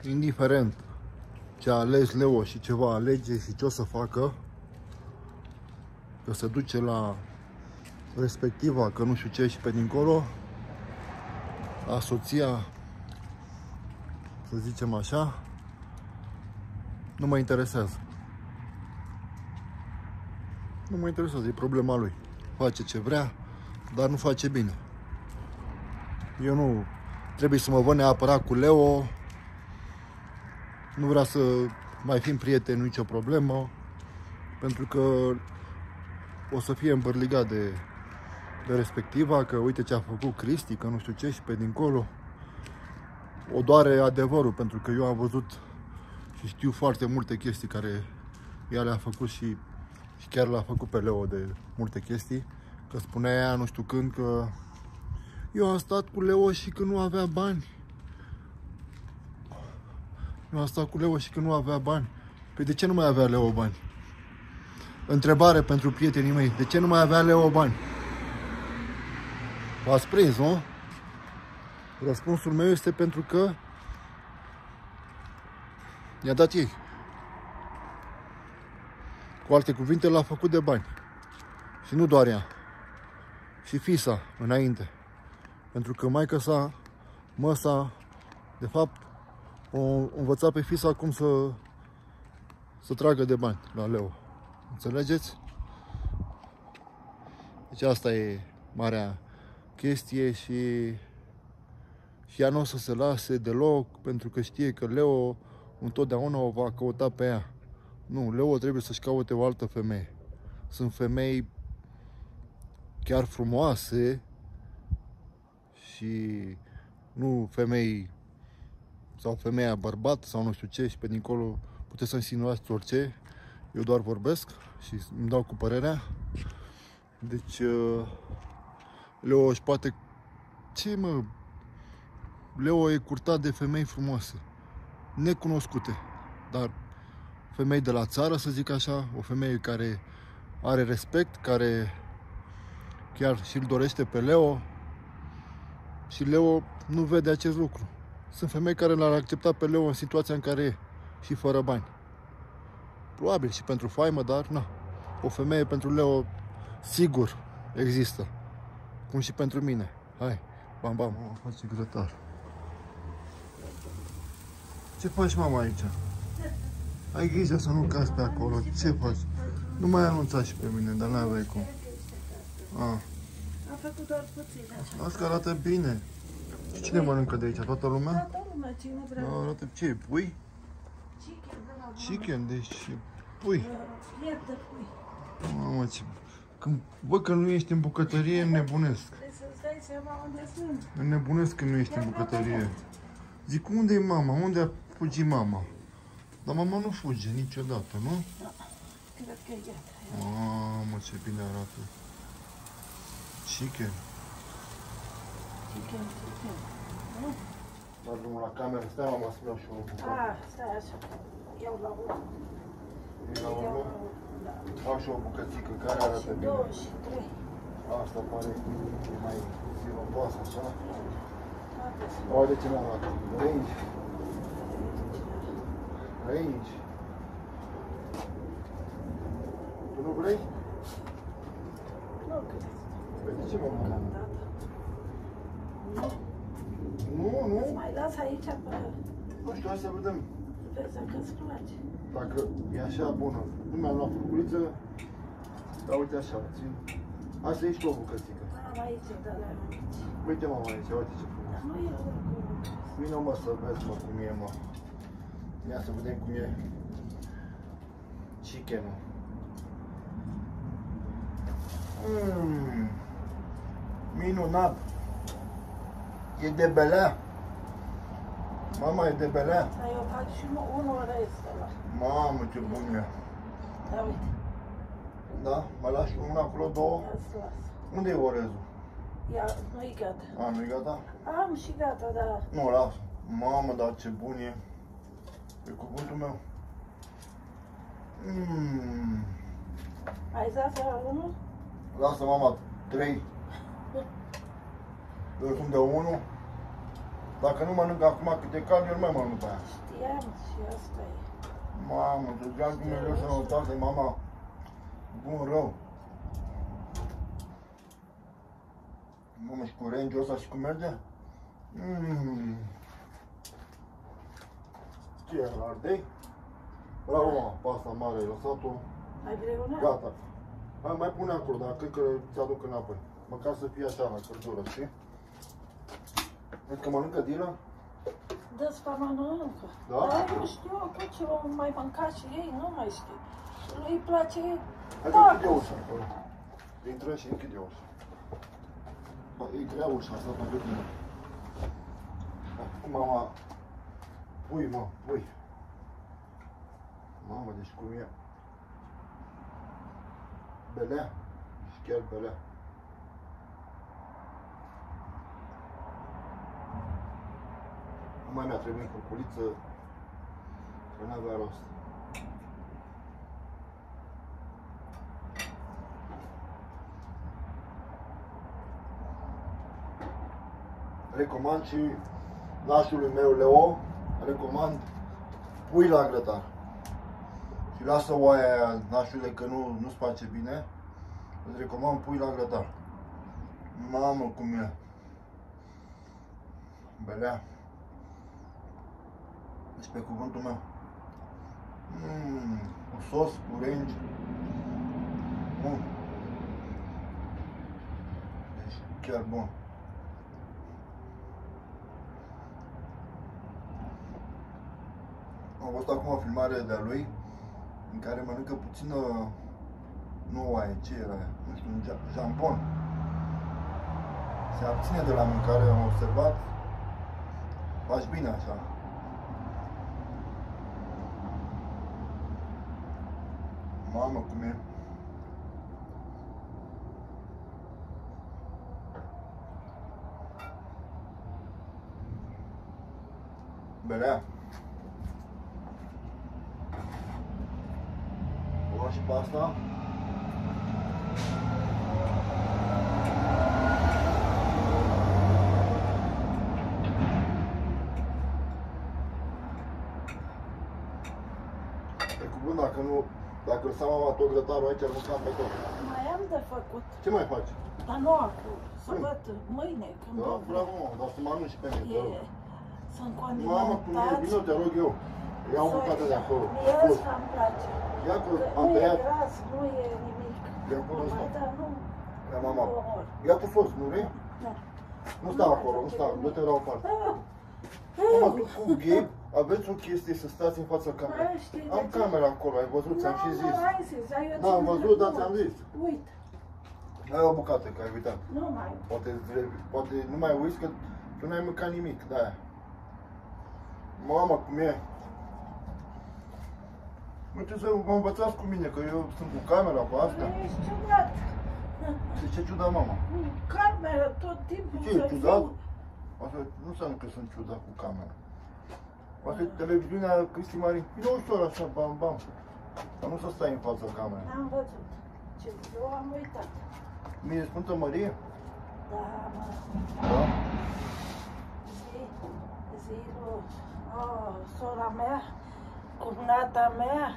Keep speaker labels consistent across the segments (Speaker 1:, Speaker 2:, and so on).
Speaker 1: indiferent ce a ales Leo și ce va alege și ce o să facă, că se duce la respectiva, că nu știu ce și pe dincolo, la soția, să zicem așa, nu mă interesează. Nu mă interesează, e problema lui. Face ce vrea, dar nu face bine. Eu nu trebuie să mă văd neapărat cu Leo. Nu vrea să mai fim prieteni, nicio problemă. Pentru că o să fie îmbărligat de respectiva, că uite ce a făcut Cristi, că nu știu ce și pe dincolo. O doare adevărul, pentru că eu am văzut și știu foarte multe chestii care ea le-a făcut și chiar l-a făcut pe Leo de multe chestii. Că spunea ea nu știu când că eu am stat cu Leo și că nu avea bani. Eu am stat cu Leo și că nu avea bani. Păi de ce nu mai avea Leo bani? Întrebare pentru prietenii mei. De ce nu mai avea Leo bani? V-ați prins, nu? Răspunsul meu este pentru că i-a dat ei. Cu alte cuvinte, l-a făcut de bani. Și nu doar ea. Și fisa înainte. Pentru că maică-sa, măsa, de fapt, o învăța pe fisa cum să tragă de bani la Leo. Înțelegeți? Deci asta e marea chestie și ea nu o să se lase deloc, pentru că știe că Leo întotdeauna o va căuta pe ea. Nu, Leo trebuie să-și caute o altă femeie. Sunt femei chiar frumoase și nu femei sau femeia bărbat sau nu știu ce și pe dincolo puteți să insinuați orice. Eu doar vorbesc și îmi dau cu părerea. Deci Leo își poate... Ce mă? Leo e curtat de femei frumoase, necunoscute, dar femei de la țară, să zic așa, o femeie care are respect, care chiar și-l dorește pe Leo și Leo nu vede acest lucru. Sunt femei care l-ar accepta pe Leo în situația în care e și fără bani. Probabil și pentru faimă, dar na. O femeie pentru Leo sigur există. Cum și pentru mine. Hai, bam, bam, mă face grătar. Ce faci, mama, aici? Ai grijă să nu cazi pe acolo. Ce faci? Nu mai anunța și pe mine, dar n-aveai cum. Am
Speaker 2: făcut doar puțin așa.
Speaker 1: Las că arată bine. Și cine mănâncă de aici? Toată lumea?
Speaker 2: Toată lumea, cine vrea.
Speaker 1: Arată ce? Pui?
Speaker 2: Chicken, de la
Speaker 1: Chicken, deci pui.
Speaker 2: Fiert de pui.
Speaker 1: Mamă, ce... Când văd că nu ești în bucătărie, înnebunesc.
Speaker 2: Trebuie să-ți dai seama unde sunt.
Speaker 1: Înnebunesc când nu ești în bucătărie. Zic, unde e mama? Unde a fugit mama? Dar mama nu fuge niciodată, nu?
Speaker 2: Da, cred că e gata.
Speaker 1: Mamă, ce bine arată. Chicken.
Speaker 2: Chicken. Nu?
Speaker 1: Dar drumul la cameră, stai mama să iau și o bucată.
Speaker 2: Stai așa. Iau la urmă.
Speaker 1: E la urmă?
Speaker 2: Da.
Speaker 1: Au și o bucățică care arată bine.
Speaker 2: 2 și 3.
Speaker 1: Asta pare e mai siropoasă, așa.
Speaker 2: Toate sunt.
Speaker 1: Oare de ce nu arată? Range. Range. Tu nu vrei?
Speaker 2: Nu cred.
Speaker 1: Păi de ce mă mână?
Speaker 2: Nu.
Speaker 1: Nu?
Speaker 2: Îți mai las aici pe...
Speaker 1: Nu știu, hai să vedem.
Speaker 2: Vezi dacă îți place.
Speaker 1: Dacă e așa bună. Nu mi-am luat furculiță. Dar uite așa, țin. Hai să iei și tu o bucățică.
Speaker 2: Am aici, dar le-am aici.
Speaker 1: Uite mama aici, uite ce frumos.
Speaker 2: Nu e oricum.
Speaker 1: Vino mă să vezi mă cum e mă. Ia să vedem cum e chicken-ul. Minunat. E de belea. Mama, e de belea.
Speaker 2: Dar eu fac și unul orez ăla.
Speaker 1: Mamă, ce bun e.
Speaker 2: Da, uite.
Speaker 1: Da? Mai lași unul acolo, două?
Speaker 2: Ia-ți las.
Speaker 1: Unde e orezul?
Speaker 2: Ia, nu-i gata.
Speaker 1: A, nu-i gata?
Speaker 2: Am și gata, dar...
Speaker 1: Nu, las. Mamă, dar ce bun e. E cuvântul meu.
Speaker 2: Ai zis la unul?
Speaker 1: Lasă, mama, 3. Eu sunt de 1. Dacă nu mănânc acum câte carne, eu nu mai mănânc pe aia.
Speaker 2: Știam și asta e.
Speaker 1: Mamă, de dragul Dumnezeu sănătate, mama. Bun, rău. Mamă, și cu range-ul ăsta și cum merge? Ce e, la ardei? Bravo, mama, pasta mare, ai lăsat-o.
Speaker 2: Ai vreuna?
Speaker 1: Gata. Hai, mai pune acolo, dar cred că ți-aduc înapoi. Măcar să fie așa, la căldură, știi? Vezi că mănâncă Dila?
Speaker 2: Dă-ți pe mănâncă.
Speaker 1: Da?
Speaker 2: Dar eu știu că ce o mai mânca și ei, nu mai știu. Lui îi place...
Speaker 1: Hai că închide ușa acolo. Intră și închide ușa. Bă, e grea ușa asta pentru tine. Acum, mama, pui, mă, pui. Mamă, deci cum e? Belea. Și chiar belea. Nu mai mi-a trebuit curculiță, că n-avea rost. Recomand și nașului meu Leo, recomand pui la grătar. Și lasă oaia aia, nașule, că nu-ți face bine. Îți recomand pui la grătar. Mamă, cum e. Belea. Deci pe cuvântul meu. Cu sos, cu range. Bun. Deci chiar bun. Am văzut acum o filmare de-a lui în care mănâncă puțină, nu oaie, ce era aia? Nu știu, jambon. Se abține de la mâncare, am observat. Faci bine așa. Mamă, cum e. Belea. O luăm și pe asta. E cuvânt, dacă lăsam mama tot grătarul aici, îl mâncam pe tot.
Speaker 2: Mai am de făcut.
Speaker 1: Ce mai faci?
Speaker 2: Dar nu acum. Să văd mâine când
Speaker 1: Da, bravo, mă, dar să mă anunț și pe mine, te rog.
Speaker 2: sunt
Speaker 1: Mamă, cum e,
Speaker 2: condimentați.
Speaker 1: vină, te rog eu. Iau bucată de acolo.
Speaker 2: Mie ăsta îmi place.
Speaker 1: Ia că
Speaker 2: Că
Speaker 1: am
Speaker 2: nu e
Speaker 1: tăiat.
Speaker 2: gras, nu e nimic.
Speaker 1: Ia cu ăsta.
Speaker 2: Dar nu.
Speaker 1: Ia, mama.
Speaker 2: omor.
Speaker 1: Ia cu sos, nu vrei?
Speaker 2: Da.
Speaker 1: Nu stau acolo, nu stau, du-te la o parte. Mama, tu cu Gabe aveți o chestie să stați în fața camerei.
Speaker 2: Mai știi de
Speaker 1: Am
Speaker 2: ce?
Speaker 1: camera acolo, ai văzut, ți-am și zis.
Speaker 2: Nu, ai zis, dar eu
Speaker 1: Da, am
Speaker 2: țin
Speaker 1: văzut,
Speaker 2: de-
Speaker 1: dar ți-am zis.
Speaker 2: Uite,
Speaker 1: Hai o bucată, că ai uitat.
Speaker 2: nu mai.
Speaker 1: Poate nu mai uiți că tu n-ai mâncat nimic, de-aia. Mamă, cum e? Nu știu să vă învățați cu mine, că eu sunt cu camera pe asta.
Speaker 2: Ești ciudat.
Speaker 1: Și ce ciudat, mama?
Speaker 2: Camera tot timpul
Speaker 1: Ce
Speaker 2: să
Speaker 1: e ciudat?
Speaker 2: fiu.
Speaker 1: Asta nu înseamnă că sunt ciudat cu camera. Asta e televiziunea Cristi Marin. Vine ușor așa, bam, bam. Dar nu să stai în fața camerei.
Speaker 2: N-am văzut. Ce eu am uitat.
Speaker 1: Mie Sfântă Mărie?
Speaker 2: Da, mă.
Speaker 1: Da?
Speaker 2: Zi lui sora mea, cumnata mea,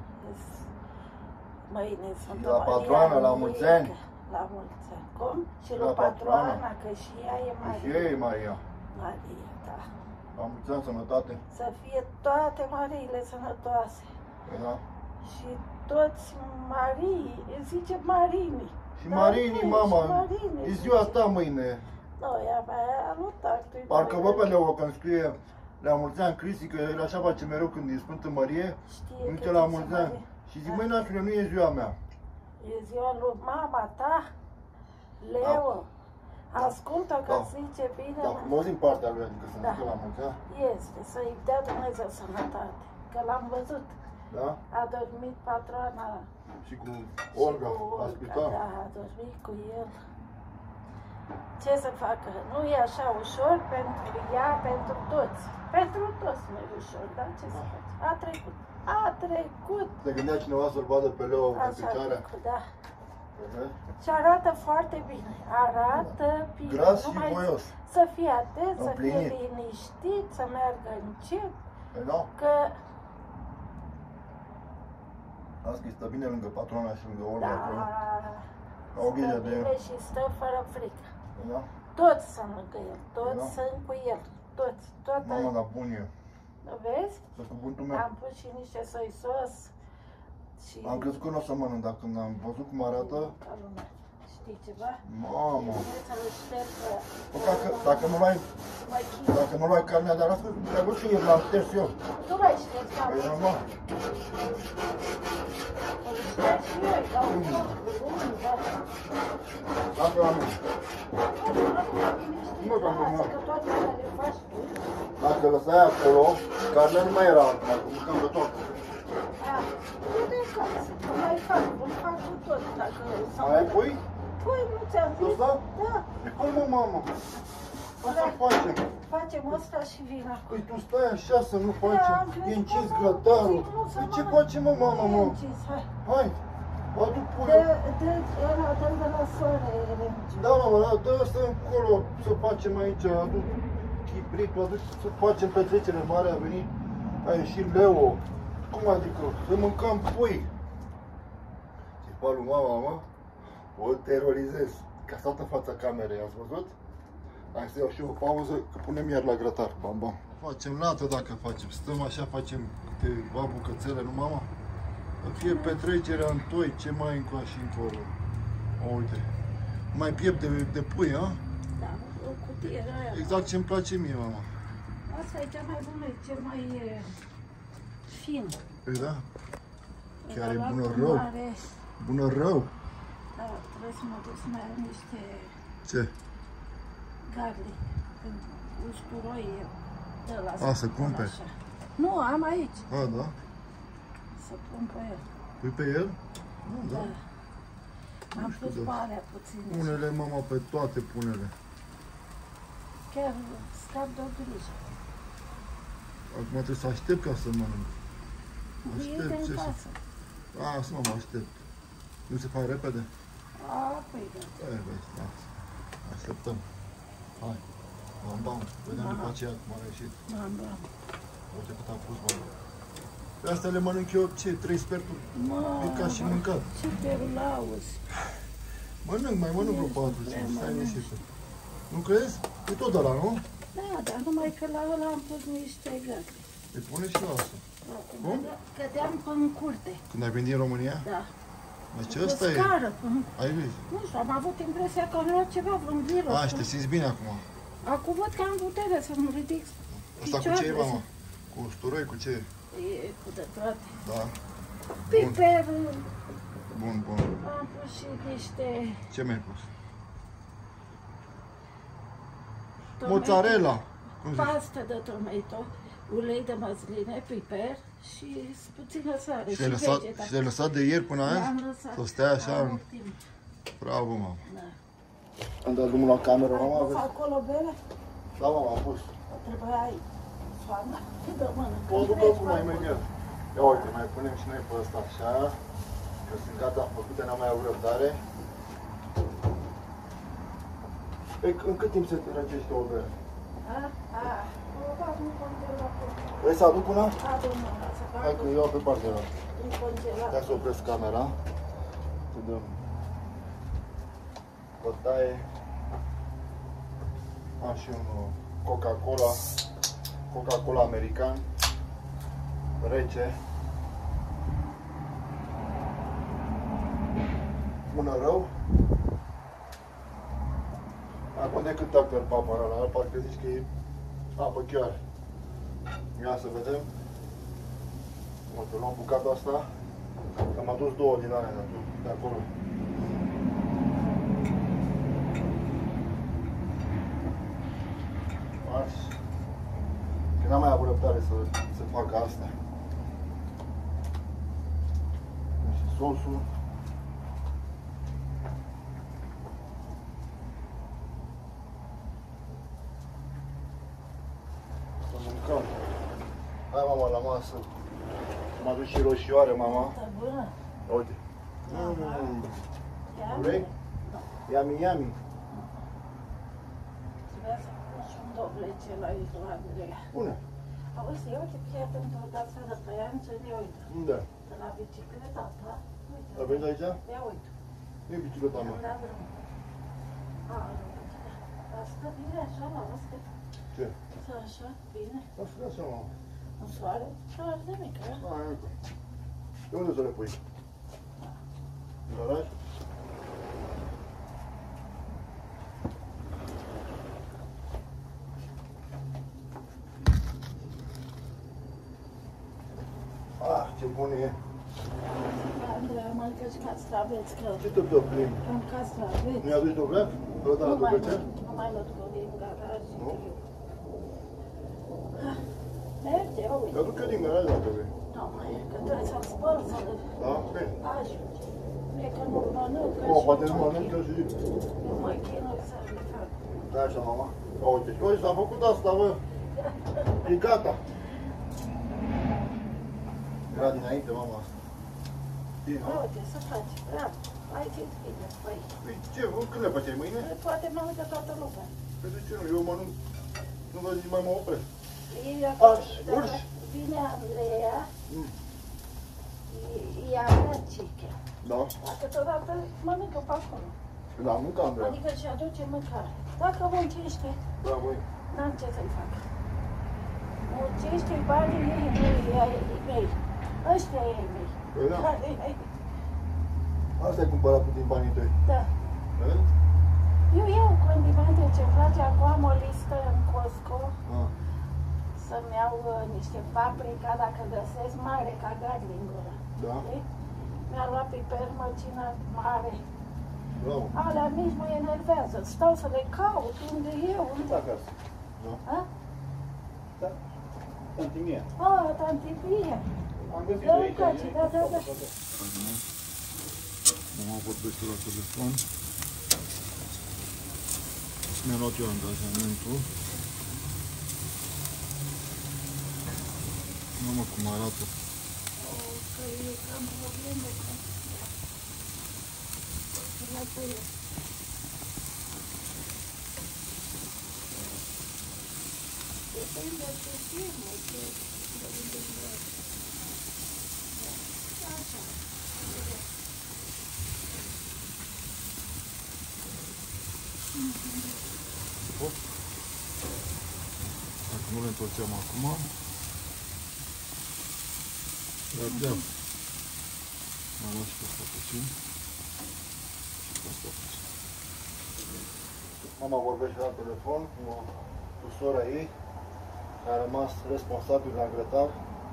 Speaker 2: mâine sunt
Speaker 1: Și la patroana, la mulți ani.
Speaker 2: La mulți ani. Cum? Și
Speaker 1: La
Speaker 2: la
Speaker 1: patroana.
Speaker 2: patroana, că și ea e
Speaker 1: Și
Speaker 2: Maria.
Speaker 1: ei, Maria.
Speaker 2: Maria, da.
Speaker 1: La mulți ani, sănătate.
Speaker 2: Să fie toate Mariile sănătoase.
Speaker 1: Da?
Speaker 2: Și toți Marii, zice Marini.
Speaker 1: Și
Speaker 2: Da,
Speaker 1: Marini,
Speaker 2: și
Speaker 1: mama,
Speaker 2: Marini,
Speaker 1: e ziua
Speaker 2: zice.
Speaker 1: ta mâine.
Speaker 2: Nu, ea mai alutat.
Speaker 1: Parcă văd pe Leo când scrie la mulți ani Cristi, că el așa face mereu când e Sfântă Mărie.
Speaker 2: Știe
Speaker 1: Uite
Speaker 2: că
Speaker 1: la
Speaker 2: zice
Speaker 1: mulți
Speaker 2: Marie.
Speaker 1: ani. Și zic,
Speaker 2: Da.
Speaker 1: măi, nașule, nu e ziua mea.
Speaker 2: E ziua lui mama ta, Leo. Ascultă că
Speaker 1: Da.
Speaker 2: zice bine.
Speaker 1: Da, frumos din partea lui, adică să
Speaker 2: Da.
Speaker 1: zică la mulți ani.
Speaker 2: Este, să-i dea Dumnezeu sănătate. Că l-am văzut.
Speaker 1: Da?
Speaker 2: A dormit patroana
Speaker 1: Și cu
Speaker 2: și
Speaker 1: Olga
Speaker 2: cu
Speaker 1: la
Speaker 2: Olga,
Speaker 1: spital.
Speaker 2: da, a dormit cu el. Ce să facă? Nu e așa ușor pentru ea, pentru toți. Pentru toți nu e ușor, dar ce să faci? A trecut. A trecut.
Speaker 1: Se gândea cineva să-l vadă pe Leo în
Speaker 2: Așa a
Speaker 1: picioare.
Speaker 2: trecut, da. Și arată foarte bine. Arată bine.
Speaker 1: Gras și
Speaker 2: Numai
Speaker 1: voios.
Speaker 2: să fie atent, să fie
Speaker 1: Împlinit.
Speaker 2: liniștit, să meargă încet.
Speaker 1: Nu?
Speaker 2: Că,
Speaker 1: Las că stă bine lângă patrona și lângă Olga
Speaker 2: da,
Speaker 1: acolo. Au
Speaker 2: stă
Speaker 1: grijă de
Speaker 2: bine
Speaker 1: el.
Speaker 2: și stă fără frică.
Speaker 1: Da?
Speaker 2: Toți sunt lângă el, toți
Speaker 1: Da.
Speaker 2: sunt cu el. Toți, toată.
Speaker 1: Mama, dar bun e.
Speaker 2: Vezi?
Speaker 1: Să cuvântul meu.
Speaker 2: Am pus și niște soi sos. Și...
Speaker 1: Am crezut că nu o să mănânc, dar când am văzut cum arată,
Speaker 2: Ca lumea. Știi ceva?
Speaker 1: mamă.
Speaker 2: Să-l șterg,
Speaker 1: Bă, dacă nu luai,
Speaker 2: mai chip.
Speaker 1: dacă nu luai carnea de arată, te-ai văzut că eu l-am șters eu.
Speaker 2: Tu l-ai șters, da.
Speaker 1: E normal.
Speaker 2: Îl șterg și eu, îi dau foc, bun, da.
Speaker 1: Asta la mine. Mă, că nu,
Speaker 2: Că toate alea le faci tu.
Speaker 1: Dacă lăsai acolo, carnea nu mai era acum, că mâncam de tot.
Speaker 2: E de acasă, că mai fac, îl fac cu tot, dacă...
Speaker 1: Mai ai pui?
Speaker 2: Păi, nu ți-am zis?
Speaker 1: Ăsta?
Speaker 2: Da.
Speaker 1: E cum, mă, mamă? Asta facem.
Speaker 2: Facem asta și vin acum.
Speaker 1: Păi tu stai așa să nu facem.
Speaker 2: am crezut
Speaker 1: E
Speaker 2: că
Speaker 1: încins
Speaker 2: nu,
Speaker 1: grătarul.
Speaker 2: nu să
Speaker 1: Păi ce
Speaker 2: mănânc.
Speaker 1: facem, mă, mamă,
Speaker 2: Nu e
Speaker 1: mă?
Speaker 2: încins, hai.
Speaker 1: Hai, adu puiul.
Speaker 2: Dă-l de la soare, Remciu.
Speaker 1: Da, mă, dă să încolo, să facem aici, adu chibritul, adu să facem petrecere mare, a venit, a ieșit Leo. Cum adică? Să mâncăm pui. Ce palu, mama, mă? O terorizez. Ca toată fața camerei, ați văzut? Hai să iau și eu o pauză, că punem iar la grătar, bam, bam. Facem lată dacă facem, stăm așa, facem câteva bucățele, nu, mama? Să fie petrecerea în toi, ce mai încoa și încolo. O, uite, mai piept de pui, a?
Speaker 2: Da, o cutie aia.
Speaker 1: Exact ce-mi place mie, mama.
Speaker 2: Asta e cea mai bună, e cel mai fin.
Speaker 1: Păi da? Chiar e
Speaker 2: Ăla
Speaker 1: bună
Speaker 2: cu
Speaker 1: rău.
Speaker 2: mare,
Speaker 1: Bună rău.
Speaker 2: Da, trebuie să mă duc să mai am niște
Speaker 1: Ce?
Speaker 2: garlic. Când usturoi eu. De la
Speaker 1: A, să cumperi.
Speaker 2: așa. Nu, am aici.
Speaker 1: A, da?
Speaker 2: Să pun pe el.
Speaker 1: Pui pe el? Nu, da.
Speaker 2: Da. Am
Speaker 1: știu,
Speaker 2: pus
Speaker 1: da.
Speaker 2: pe alea puțin.
Speaker 1: Pune-le, mama, pe toate pune-le.
Speaker 2: Chiar scap de o grijă.
Speaker 1: Acum trebuie să aștept ca să mănânc.
Speaker 2: Vine
Speaker 1: Aștept,
Speaker 2: în
Speaker 1: ce să...
Speaker 2: casă.
Speaker 1: Lasă, mama, aștept. Nu se fac repede?
Speaker 2: A, păi da.
Speaker 1: Hai, vezi, lasă. Așteptăm. Hai. Bam, bam. Vedem după aceea cum a ieșit.
Speaker 2: Bam, bam.
Speaker 1: Uite cât a pus, mama. Pe astea le mănânc eu, ce? 3 sferturi? E ca și mâncat.
Speaker 2: Ce te lauzi.
Speaker 1: Mănânc, mai mănânc vreo 4, 5, stai liniștită. Nu crezi? E tot ăla, nu?
Speaker 2: Da, dar numai că la ăla am pus niște găti.
Speaker 1: Îi pune și la asta. Cum?
Speaker 2: Cădeam în curte.
Speaker 1: Când ai venit în România?
Speaker 2: Da.
Speaker 1: Deci
Speaker 2: Pe
Speaker 1: ăsta e.
Speaker 2: scară.
Speaker 1: Ai văzut?
Speaker 2: Nu știu, am avut impresia că am luat ceva, vreun virus.
Speaker 1: A, și te simți bine acum.
Speaker 2: Acum văd că am putere să-mi ridic
Speaker 1: Asta cu ce e,
Speaker 2: picioarele,
Speaker 1: mama? Cu usturoi, cu ce?
Speaker 2: E cu de toate.
Speaker 1: Da.
Speaker 2: Piper,
Speaker 1: Bun, bun.
Speaker 2: am pus și niște
Speaker 1: Ce mi-ai pus?
Speaker 2: tomato,
Speaker 1: Mozzarella. Cum zici?
Speaker 2: pastă de tomato, ulei de măsline, piper și puțină sare
Speaker 1: Și
Speaker 2: și
Speaker 1: le-ai lăsat,
Speaker 2: vegeta.
Speaker 1: și le-ai lăsat de ieri până azi?
Speaker 2: Le-am lăsat.
Speaker 1: Să stea așa
Speaker 2: Am
Speaker 1: în...
Speaker 2: mult timp.
Speaker 1: Bravo, mama.
Speaker 2: Da.
Speaker 1: Am dat drumul la cameră,
Speaker 2: Ai
Speaker 1: mama,
Speaker 2: pus
Speaker 1: vezi?
Speaker 2: acolo bere?
Speaker 1: Da, mama, am pus.
Speaker 2: Trebuia ai soana de mână.
Speaker 1: O duc acum imediat. Ia uite, mai punem și noi pe ăsta așa. Că sunt gata făcute, n-am mai avut răbdare. În cât timp se răcește o bere?
Speaker 2: Nu congelat.
Speaker 1: Vrei să aduc una?
Speaker 2: Adu-mă, să
Speaker 1: Hai că eu pe partea ăla.
Speaker 2: în congelat.
Speaker 1: Hai să opresc camera. Să dăm bătaie. Am și un Coca-Cola. Coca-Cola american. Rece. Bună rău. Acum decât Dr. Papa ăla, parcă zici că e apă chiar. Ia să vedem. Uite, luăm bucata asta. Am adus 2 din alea de acolo. Așa. Că n-am mai avut răbdare să fac asta. Și sosul. Să mâncăm. Hai, mama, la masă. Am adus și roșioare, mama.
Speaker 2: Da, bună.
Speaker 1: Uite. Vrei? Yami, yami.
Speaker 2: Trebuia să pun și un doblece la izolare.
Speaker 1: Pune.
Speaker 2: Auzi, eu te prietenul dat seara pe ea, ce uite.
Speaker 1: Da.
Speaker 2: De la bicicleta ta. Uite.
Speaker 1: La vezi aici?
Speaker 2: Ia uite.
Speaker 1: Nu e bicicleta mea.
Speaker 2: Am dat drumul. Dar stă bine așa la asta?
Speaker 1: Ce?
Speaker 2: Stă așa, bine?
Speaker 1: Aș vrea seama.
Speaker 2: În soare? Soare de mică.
Speaker 1: Hai, uite. De unde să le pui? În garaj? Ah, ce bun e!
Speaker 2: Andrei, mănâncă și castraveți, că
Speaker 1: Ce te dă plin?
Speaker 2: am castraveți.
Speaker 1: Nu-i aduci dovleac? Îl dă la dovleac?
Speaker 2: Nu mai mă duc din garaj.
Speaker 1: Nu?
Speaker 2: Merge, uite.
Speaker 1: Te aduc eu din garaj dacă vrei.
Speaker 2: Nu mai e, că trebuie să-l spăl, să-l
Speaker 1: Da? Bine.
Speaker 2: ajungi. E că nu mănâncă
Speaker 1: O,
Speaker 2: și
Speaker 1: poate
Speaker 2: nu
Speaker 1: nu
Speaker 2: mă
Speaker 1: mănâncă și...
Speaker 2: Nu mă chinui să-l fac.
Speaker 1: Da, așa, mama. Ia uite, și uite, s-a făcut asta, bă. E gata. Era dinainte, mama asta. Bine,
Speaker 2: Ia uite, să faci. Bravo. Hai ți-ți bine, păi.
Speaker 1: Păi ce, când le făceai mâine?
Speaker 2: Poate mănâncă toată lumea.
Speaker 1: Păi de ce nu? Eu mănânc. Nu vă zic, mai mă opresc.
Speaker 2: Arși,
Speaker 1: urși.
Speaker 2: Vine Andreea, ea vrea chicken.
Speaker 1: Da?
Speaker 2: Dar câteodată mănâncă pe acolo.
Speaker 1: Da, mânca, Andreea.
Speaker 2: Adică și aduce mâncare. Dacă muncește,
Speaker 1: Da, băi.
Speaker 2: n-am ce să-i fac. Muncește banii ei, ai mei. Ăștia e ei mei.
Speaker 1: Păi da.
Speaker 2: Care-
Speaker 1: Asta ai cumpărat tu din banii tăi.
Speaker 2: Da.
Speaker 1: Vezi?
Speaker 2: Eu iau condimente ce-mi place. Acum am o listă în Costco
Speaker 1: Ah.
Speaker 2: să-mi iau niște paprika, dacă găsesc, mare ca garlingul ăla.
Speaker 1: Da?
Speaker 2: Știi? Mi-a luat piper măcină mare.
Speaker 1: Bravo.
Speaker 2: Alea mici mă enervează. Stau să le caut unde e, unde.
Speaker 1: Acasă. Da?
Speaker 2: Ha?
Speaker 1: Da. Tantimia.
Speaker 2: Ah, tantipie.
Speaker 1: Am găsit
Speaker 2: Da,
Speaker 1: aici.
Speaker 2: încoace, da, da, da.
Speaker 1: Mama vorbește la telefon. Mi-a luat eu angajamentul. Mamă, cum arată.
Speaker 2: Că e cam probleme cu... La tăie. Depinde ce firmă, ce... de unde vreau. Așa.
Speaker 1: Dacă nu le întorceam acum, mergeam. Am luat și pe asta puțin. Și pe asta puțin. Mama vorbește la telefon cu sora ei, care a rămas responsabil la grătar.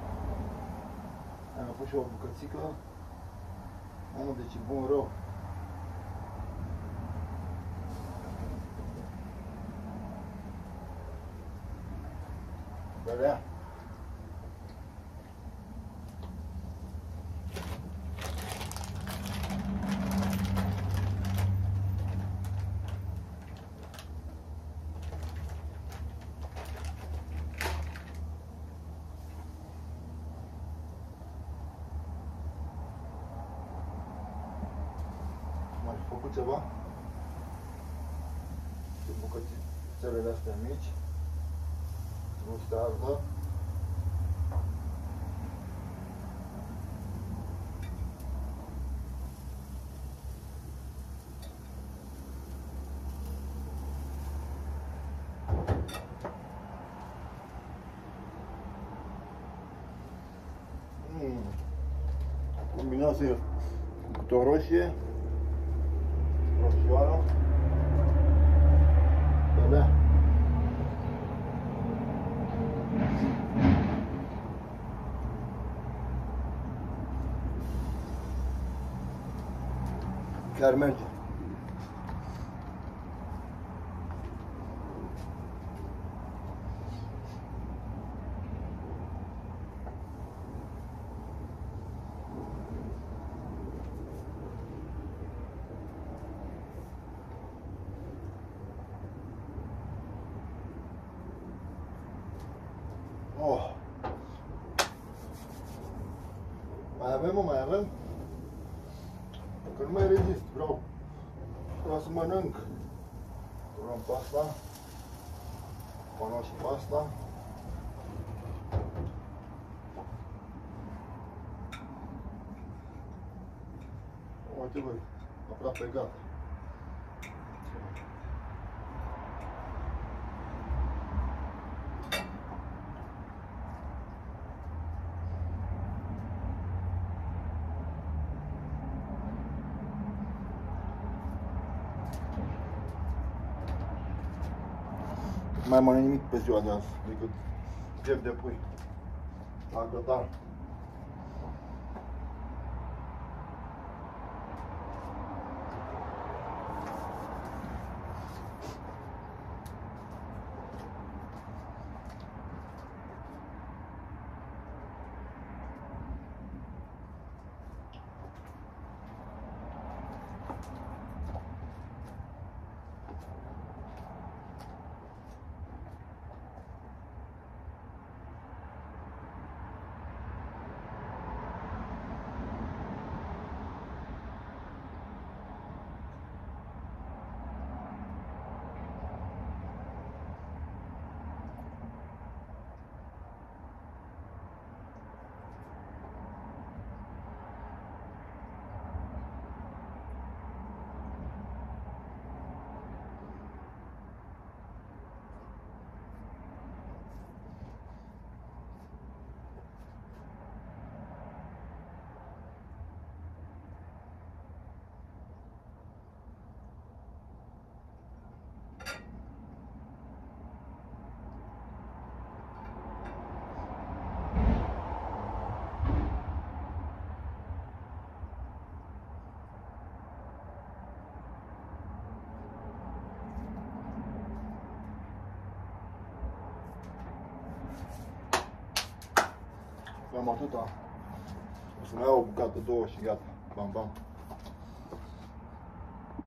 Speaker 1: Am pus și o bucățică. Mamă, deci e bun rău. Belea. Mai fi făcut ceva? Și bucățițele astea mici. Nu se ardă. Combinație cu o roșie, roșioară, belea. Chiar merge. Oh. Mai avem, mă, mai avem? Că nu mai rezist, vreau Vreau să mănânc. Luăm pasta. Cunosc pasta. Uite băi, aproape gata. Nu mai mănânc nimic pe ziua de azi, decât gem de pui. La grătar. Am atâta. O să mai iau o bucată, două și gata. Bam, bam.